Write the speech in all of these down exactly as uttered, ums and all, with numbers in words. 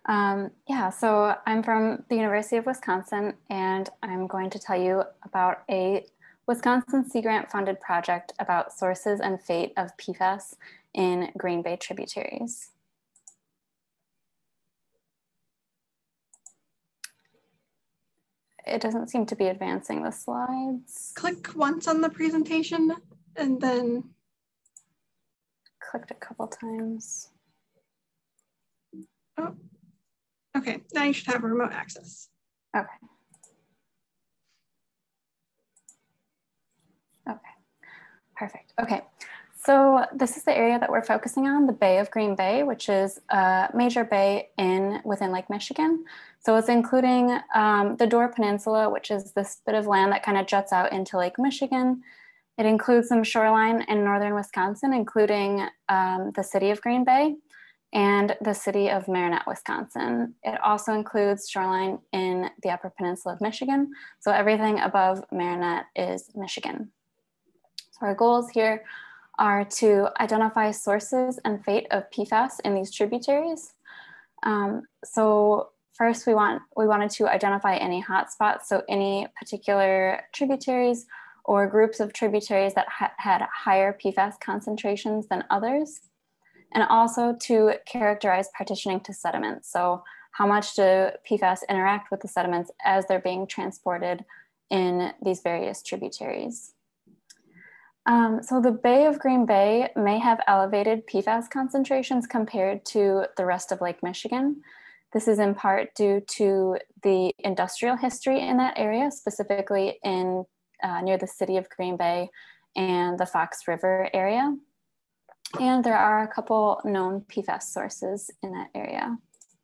Um, yeah, so I'm from the University of Wisconsin, and I'm going to tell you about a Wisconsin Sea Grant funded project about sources and fate of P FAS in Green Bay tributaries. It doesn't seem to be advancing the slides. Click once on the presentation and then clicked a couple times. Oh, okay. Now you should have remote access. Okay. Okay, perfect. Okay, so this is the area that we're focusing on, the Bay of Green Bay, which is a major bay in within Lake Michigan. So it's including um, the Door Peninsula, which is this bit of land that kind of juts out into Lake Michigan. It includes some shoreline in northern Wisconsin, including um, the city of Green Bay and the city of Marinette, Wisconsin. It also includes shoreline in the Upper Peninsula of Michigan. So everything above Marinette is Michigan. So our goals here are to identify sources and fate of P FAS in these tributaries. Um, so first we want, we wanted to identify any hotspots. So any particular tributaries or groups of tributaries that ha had higher P FAS concentrations than others. And also to characterize partitioning to sediments. So how much do P FAS interact with the sediments as they're being transported in these various tributaries? Um, so the Bay of Green Bay may have elevated P FAS concentrations compared to the rest of Lake Michigan. This is in part due to the industrial history in that area, specifically in uh, near the city of Green Bay and the Fox River area. And there are a couple known P FAS sources in that area.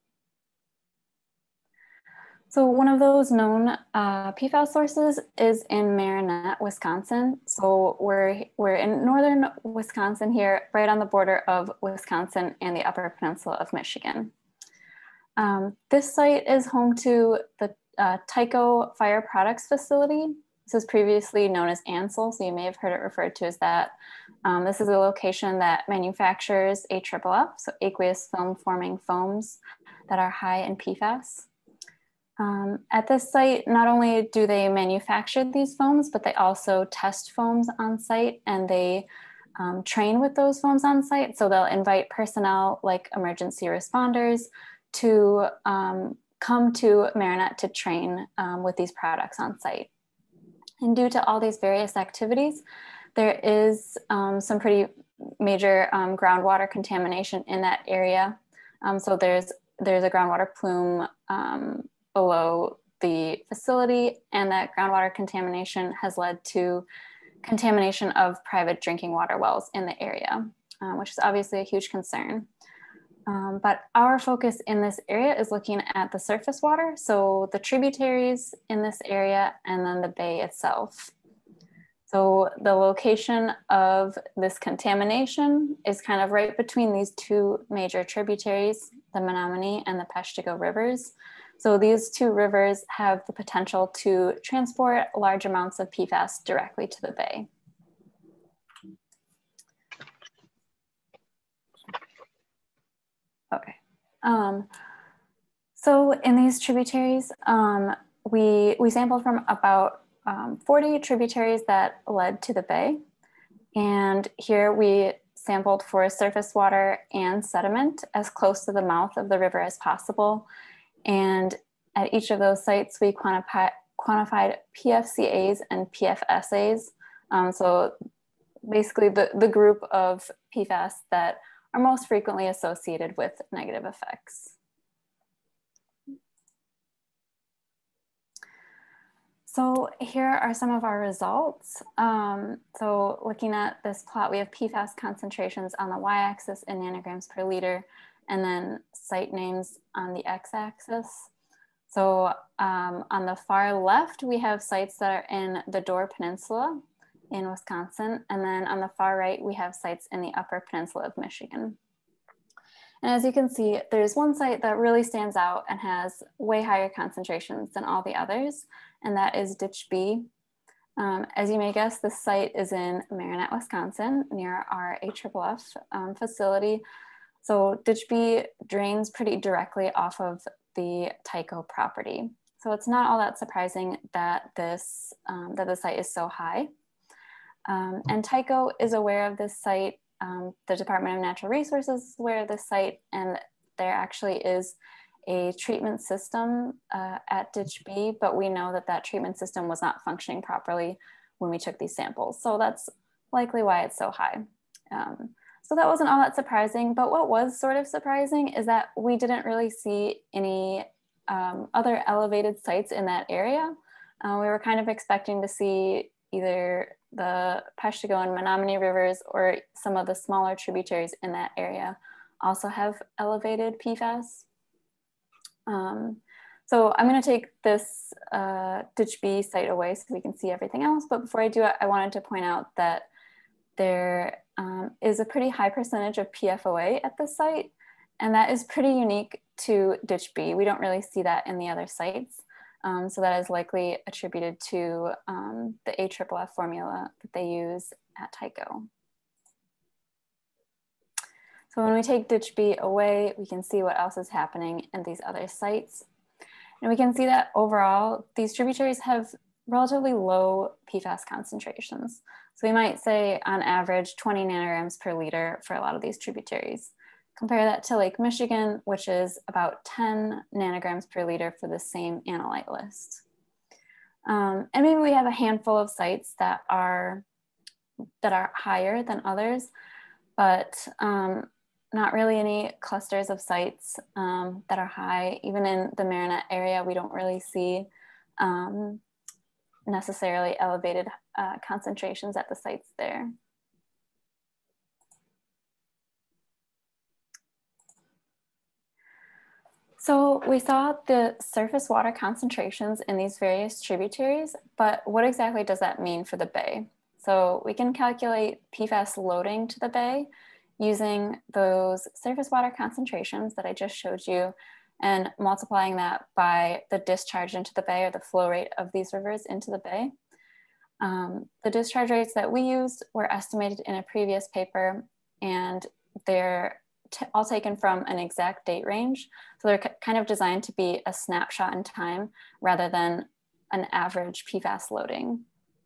So one of those known uh, P FAS sources is in Marinette, Wisconsin. So we're, we're in northern Wisconsin here, right on the border of Wisconsin and the Upper Peninsula of Michigan. Um, this site is home to the uh, Tyco Fire Products Facility. This was previously known as Ansel, so you may have heard it referred to as that. Um, this is a location that manufactures A F F, so aqueous film forming foams that are high in P FAS. Um, at this site, not only do they manufacture these foams, but they also test foams on site, and they um, train with those foams on site. So they'll invite personnel like emergency responders to um, come to Marinette to train um, with these products on site. And due to all these various activities, there is um, some pretty major um, groundwater contamination in that area. Um, so there's, there's a groundwater plume um, below the facility, and that groundwater contamination has led to contamination of private drinking water wells in the area, um, which is obviously a huge concern. Um, but our focus in this area is looking at the surface water, so the tributaries in this area and then the bay itself. So the location of this contamination is kind of right between these two major tributaries, the Menominee and the Peshtigo rivers. So these two rivers have the potential to transport large amounts of P FAS directly to the bay. Okay. Um, so in these tributaries, um, we, we sampled from about um, forty tributaries that led to the bay. And here we sampled for surface water and sediment as close to the mouth of the river as possible. And at each of those sites, we quantify, quantified P F C As and P F S As. Um, so basically the, the group of P FAS that are most frequently associated with negative effects. So here are some of our results. Um, so looking at this plot, we have P FAS concentrations on the y-axis in nanograms per liter, and then site names on the x-axis. So um, on the far left, we have sites that are in the Door Peninsula in Wisconsin, and then on the far right, we have sites in the Upper Peninsula of Michigan. And as you can see, there's one site that really stands out and has way higher concentrations than all the others, and that is Ditch B. Um, as you may guess, this site is in Marinette, Wisconsin, near our A F F um, facility. So Ditch B drains pretty directly off of the Tycho property. So it's not all that surprising that this um, that the site is so high. Um, and Tycho is aware of this site. Um, the Department of Natural Resources is aware of this site, and there actually is a treatment system uh, at Ditch B, but we know that that treatment system was not functioning properly when we took these samples. So that's likely why it's so high. Um, so that wasn't all that surprising, but what was sort of surprising is that we didn't really see any um, other elevated sites in that area. Uh, we were kind of expecting to see either the Peshtigo and Menominee rivers or some of the smaller tributaries in that area also have elevated P FAS. Um, so I'm going to take this uh, Ditch B site away so we can see everything else. But before I do it, I wanted to point out that there um, is a pretty high percentage of P F O A at this site, and that is pretty unique to Ditch B. We don't really see that in the other sites. Um, so that is likely attributed to um, the A F F F formula that they use at Tycho. So when we take Ditch B away, we can see what else is happening in these other sites. And we can see that overall, these tributaries have relatively low P FAS concentrations. So we might say on average twenty nanograms per liter for a lot of these tributaries. Compare that to Lake Michigan, which is about ten nanograms per liter for the same analyte list. Um, and maybe we have a handful of sites that are, that are higher than others, but um, not really any clusters of sites um, that are high. Even in the Marinette area, we don't really see um, necessarily elevated uh, concentrations at the sites there. So we saw the surface water concentrations in these various tributaries, but what exactly does that mean for the bay? So we can calculate P FAS loading to the bay using those surface water concentrations that I just showed you and multiplying that by the discharge into the bay or the flow rate of these rivers into the bay. Um, the discharge rates that we used were estimated in a previous paper, and they're all taken from an exact date range. So they're kind of designed to be a snapshot in time rather than an average P FAS loading.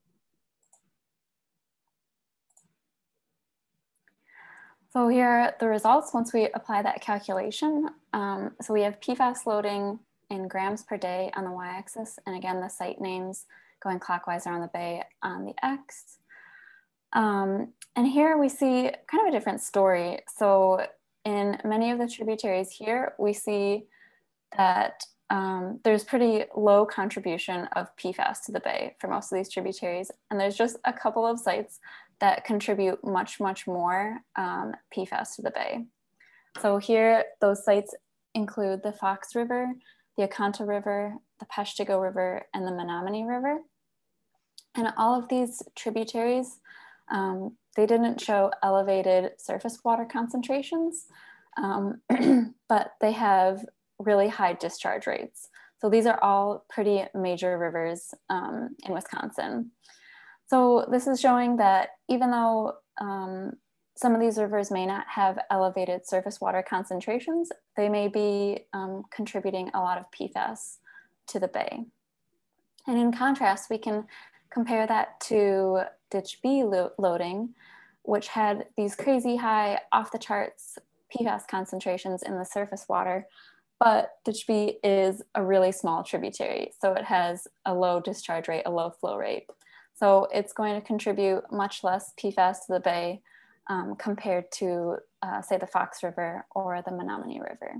So here are the results once we apply that calculation. Um, so we have P FAS loading in grams per day on the y-axis, and again, the site names going clockwise around the bay on the x. Um, and here we see kind of a different story. So in many of the tributaries here, we see that um, there's pretty low contribution of P FAS to the bay for most of these tributaries. And there's just a couple of sites that contribute much, much more um, P FAS to the bay. So here, those sites include the Fox River, the Oconto River, the Peshtigo River, and the Menominee River. And all of these tributaries, um, they didn't show elevated surface water concentrations, um, but they have really high discharge rates. So these are all pretty major rivers um, in Wisconsin. So this is showing that even though um, some of these rivers may not have elevated surface water concentrations, they may be um, contributing a lot of P FAS to the bay. And in contrast, we can compare that to Ditch B lo loading, which had these crazy high off the charts P FAS concentrations in the surface water, but Ditch B is a really small tributary. So it has a low discharge rate, a low flow rate. So it's going to contribute much less P FAS to the bay um, compared to uh, say the Fox River or the Menominee River.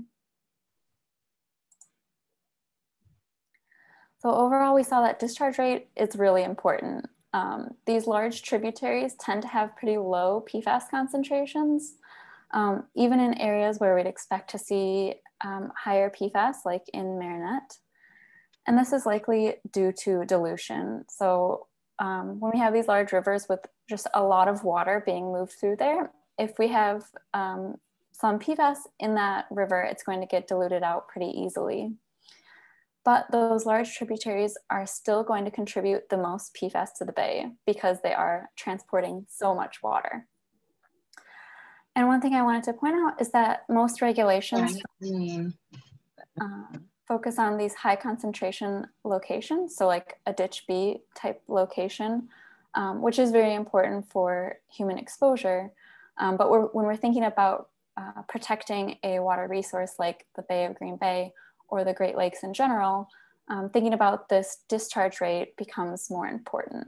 So overall, we saw that discharge rate is really important. Um, these large tributaries tend to have pretty low P FAS concentrations, um, even in areas where we'd expect to see um, higher P FAS, like in Marinette. And this is likely due to dilution. So um, when we have these large rivers with just a lot of water being moved through there, if we have um, some P FAS in that river, it's going to get diluted out pretty easily. But those large tributaries are still going to contribute the most P FAS to the bay because they are transporting so much water. And one thing I wanted to point out is that most regulations uh, focus on these high concentration locations, so like a ditch B type location, um, which is very important for human exposure. Um, but we're, when we're thinking about uh, protecting a water resource like the Bay of Green Bay or the Great Lakes in general, um, thinking about this discharge rate becomes more important.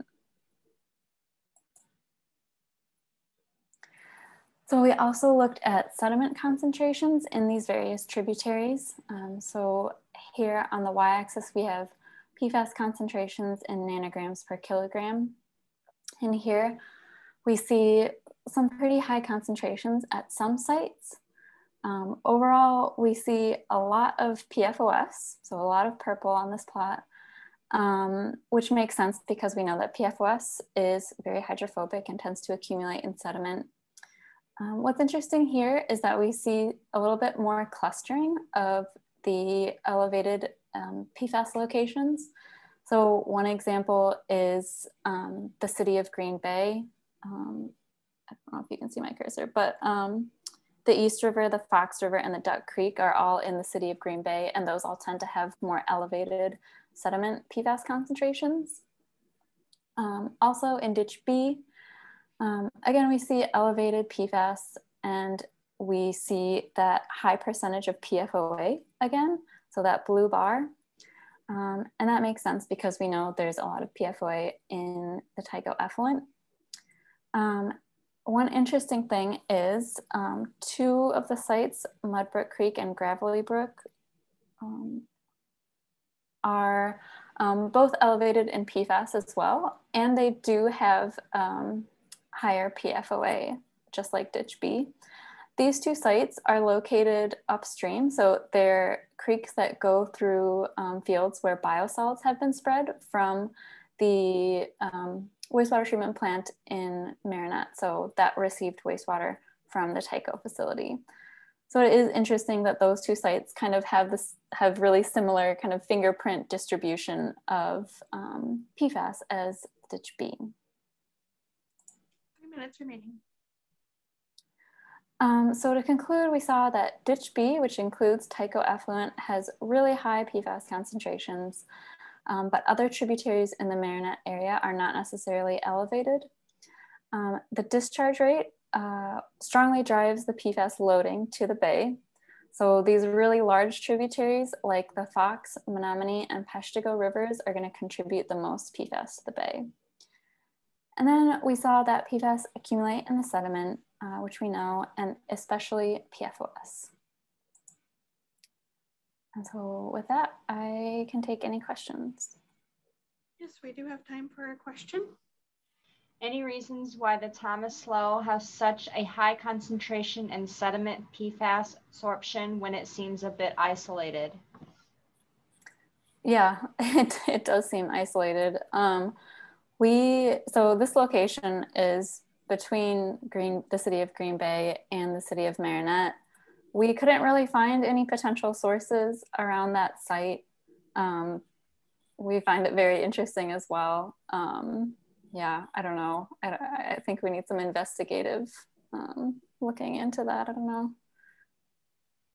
So we also looked at sediment concentrations in these various tributaries. Um, so here on the y-axis, we have P FAS concentrations in nanograms per kilogram. And here we see some pretty high concentrations at some sites. Um, overall, we see a lot of P F O S, so a lot of purple on this plot, um, which makes sense because we know that P F O S is very hydrophobic and tends to accumulate in sediment. Um, what's interesting here is that we see a little bit more clustering of the elevated um, P FAS locations. So one example is um, the city of Green Bay. Um, I don't know if you can see my cursor, but um, the East River, the Fox River, and the Duck Creek are all in the city of Green Bay, and those all tend to have more elevated sediment P FAS concentrations. Um, also in Ditch B, Um, again, we see elevated P FAS, and we see that high percentage of P F O A again, so that blue bar. Um, and that makes sense because we know there's a lot of P F O A in the Tycho effluent. Um, one interesting thing is um, two of the sites, Mudbrook Creek and Gravelly Brook, um, are um, both elevated in P FAS as well, and they do have um, higher P F O A, just like Ditch B. These two sites are located upstream, so they're creeks that go through um, fields where biosolids have been spread from the um, wastewater treatment plant in Marinette, so that received wastewater from the Tycho facility. So it is interesting that those two sites kind of have this have really similar kind of fingerprint distribution of um, P FAS as Ditch B. Three minutes remaining. Um, so to conclude, we saw that Ditch B, which includes Tycho effluent, has really high P FAS concentrations, um, but other tributaries in the Marinette area are not necessarily elevated. Um, the discharge rate uh, strongly drives the P FAS loading to the bay. So these really large tributaries like the Fox, Menominee, and Peshtigo rivers are going to contribute the most P FAS to the bay. And then we saw that P FAS accumulate in the sediment, uh, which we know, and especially P F O S. And so with that, I can take any questions. Yes, we do have time for a question. Any reasons why the Thomas Slough has such a high concentration in sediment P FAS sorption when it seems a bit isolated? Yeah, it, it does seem isolated. Um, we, so this location is between Green, the city of Green Bay and the city of Marinette. We couldn't really find any potential sources around that site. Um, we find it very interesting as well. Um, yeah, I don't know. I, I think we need some investigative um, looking into that. I don't know.